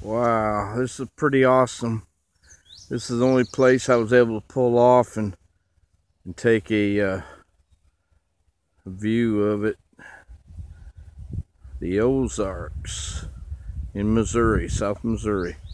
Wow, this is pretty awesome. This is the only place I was able to pull off and take a view of it. The Ozarks in Missouri, South Missouri.